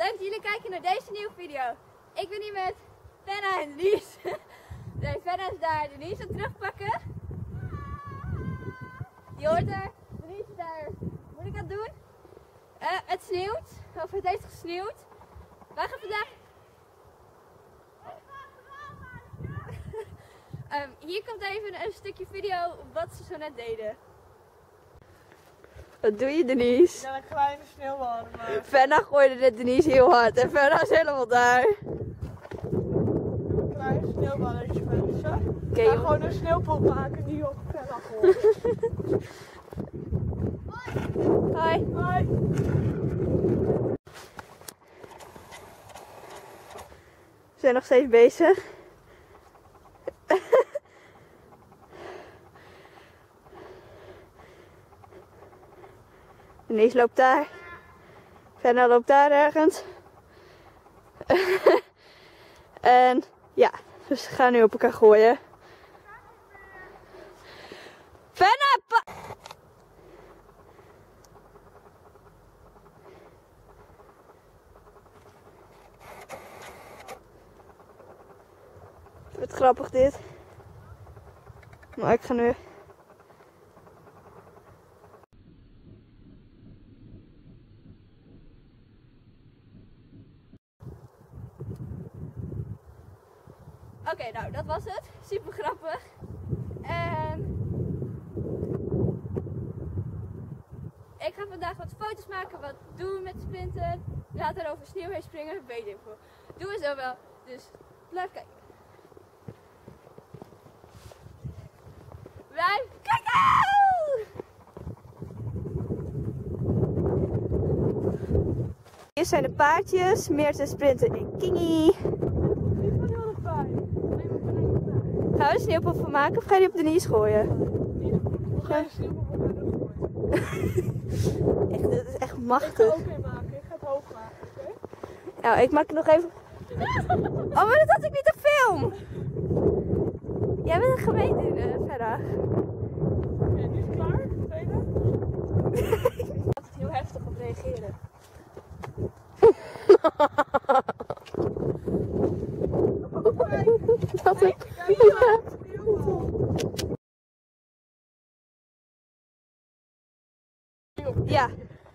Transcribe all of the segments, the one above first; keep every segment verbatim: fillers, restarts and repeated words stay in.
Leuk dat jullie kijken naar deze nieuwe video. Ik ben hier met Fenna en Denise. Nee, Fenna is daar, Denise aan terugpakken. Je hoort er, Denise is daar. Wat moet ik aan het doen? Uh, het sneeuwt, of het heeft gesneeuwd. Wij gaan vandaag... um, hier komt even een stukje video wat ze zo net deden. Wat doe je, Denise? Ja, een kleine sneeuwbal. Maar... Fenna gooide net Denise heel hard en Fenna is helemaal daar. Een klein sneeuwballetje mensen. Okay, ga gewoon een sneeuwpop maken die op Fenna gooit. Hoi. Hoi. We zijn nog steeds bezig. Denise loopt daar. Fenna loopt daar ergens. En ja, dus ze gaan nu op elkaar gooien. Fenna! Pa Wat grappig dit. Maar ik ga nu... Oké, okay, nou dat was het. Super grappig. En ik ga vandaag wat foto's maken, wat doen met sprinten. Later over sneeuw heen springen, weet ik veel. Doen we zo wel. Dus blijf kijken. Blijf kijken! Hier zijn de paardjes. Meerte sprinten in Kingy. Gaan we een sneeuwpop van maken of ga je die op Denise gooien? Ga je een sneeuwpop op Denise gooien? Echt, dat is echt Ik machtig. ga ook een maken, ik ga het hoog maken, oké? Okay? Nou, ik maak het nog even... Oh, maar dat had ik niet op film! Jij bent een gemeen verder. Oké, okay, die is klaar? Tweede? Ik had het heel heftig op reageren. Dat ik... Ja.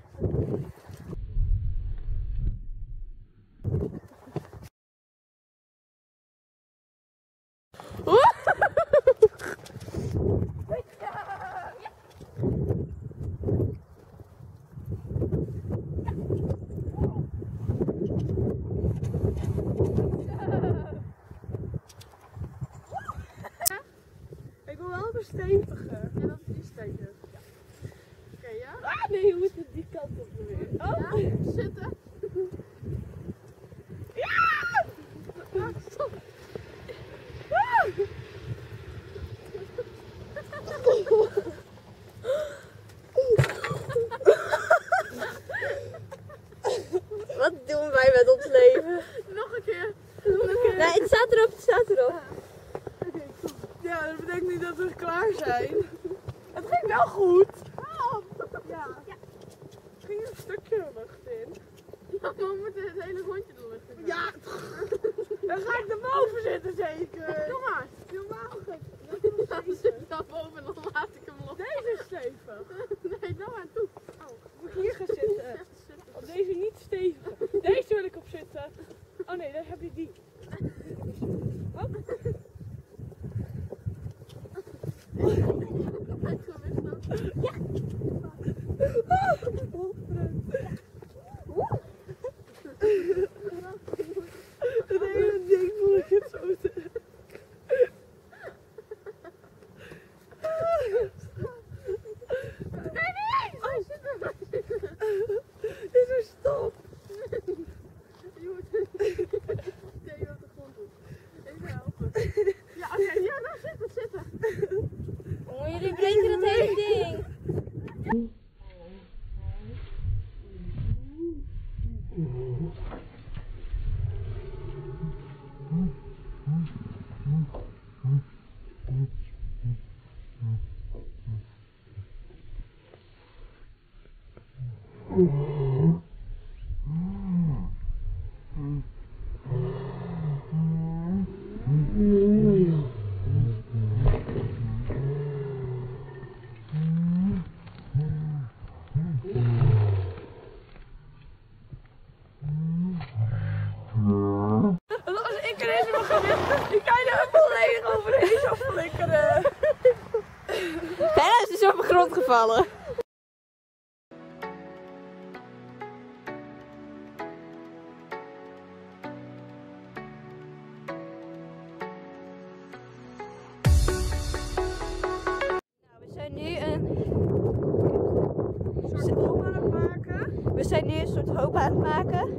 Ik wil wel een steviger. Ja, dat is die stevig. Ja. Oké, okay, ja? Ah, nee, je moet het die kant op weer. Oh, ja? Zitten. Ja! Ah, stop. Ah! Wat doen wij met ons leven? Nog een keer. Nog een keer. Nee, het staat erop, het staat erop. Okay, ja, dat betekent niet dat we klaar zijn. Het ging wel goed. Oh. Ja. Ja. Er ging een stukje de lucht in. Ja, maar we moeten het hele rondje de lucht in. Ja. Dan ga ik erboven zitten zeker. Kom maar. Doe maar. Ja, dan zit ik daar boven en dan laat ik hem los. Deze is stevig. Nee, dan maar toe. Oh. Moet ik hier gaan zitten? Op deze niet stevig. Deze wil ik op zitten. Oh nee, dan heb je die. Oh. Ja! Het hele ding voel ik het zo sterk. Nee, nee! Oh, zit er! Is er stop? Je moet nee, op de grond doen. Even helpen. Ja, oké, okay. Ja, nou zitten, zitten. Oh, jullie breken het hele ding. grond gevallen. Nou, we zijn nu een... Een soort hoop aan het maken. We zijn nu een soort hoop aan het maken.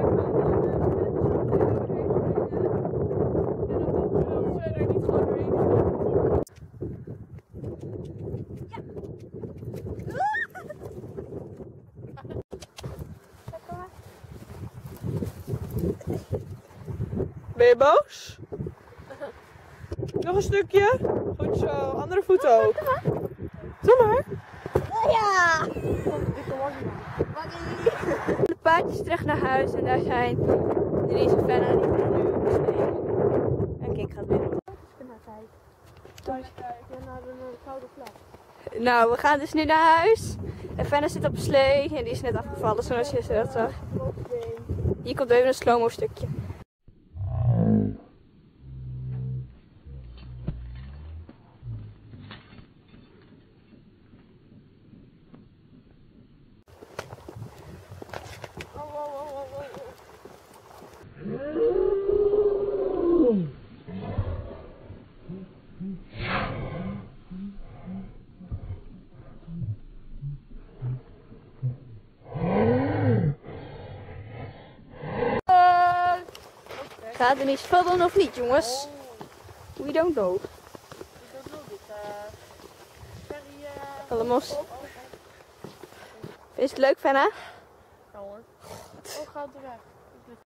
Ben je boos? Nog een stukje? Goed zo, andere voet ook. Doe maar. Ja! De paardjes terug naar huis en daar zijn Denise en Fenna die gaan nu op slee. En Kik gaat weer op. Nou, we gaan dus nu naar huis. En Fenna zit op een slee en die is net afgevallen zoals je dat zag. Hier komt even een slow-mo stukje. Gaat er niet vallen of niet, jongens? We don't know. Allemaal. Is het leuk, Fenna? Ja hoor. Oh, gaat er weg.